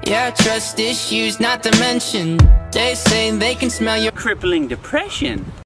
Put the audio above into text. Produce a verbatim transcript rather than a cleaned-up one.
Yeah, trust issues not to mention. They say they can smell your crippling depression.